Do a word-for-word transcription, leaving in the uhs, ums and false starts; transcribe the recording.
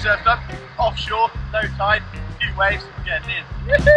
surf done. Offshore, low tide, a few waves, we're getting in.